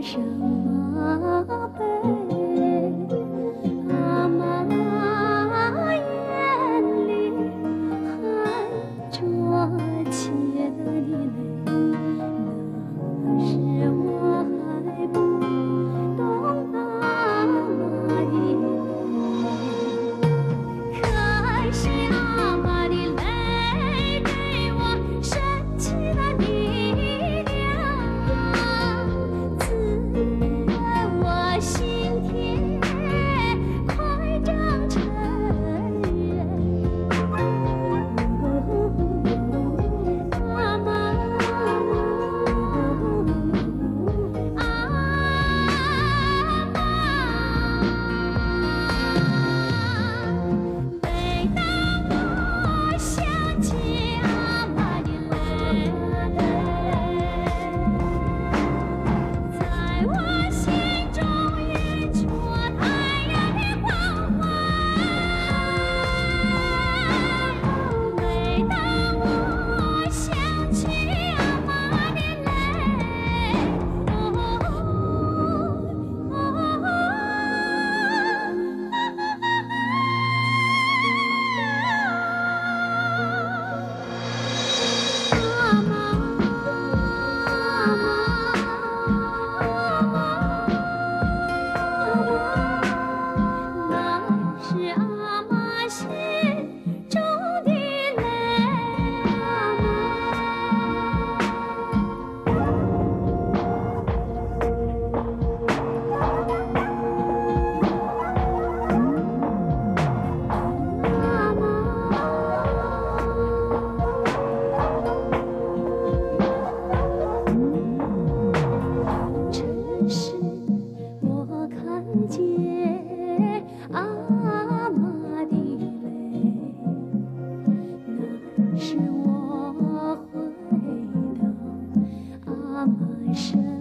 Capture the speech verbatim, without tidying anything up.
什么悲？阿妈眼里含着切的泪，那时我还不懂阿妈的泪，可是阿妈的泪给我神奇的力量，滋润我心田，快长成人。阿妈，阿妈，每当我想起阿妈的泪，在我心中映出太阳的光环。每当我想起阿妈的泪，阿妈，那是阿妈心中的泪，阿真是我看见阿妈的泪，那是我回到阿妈身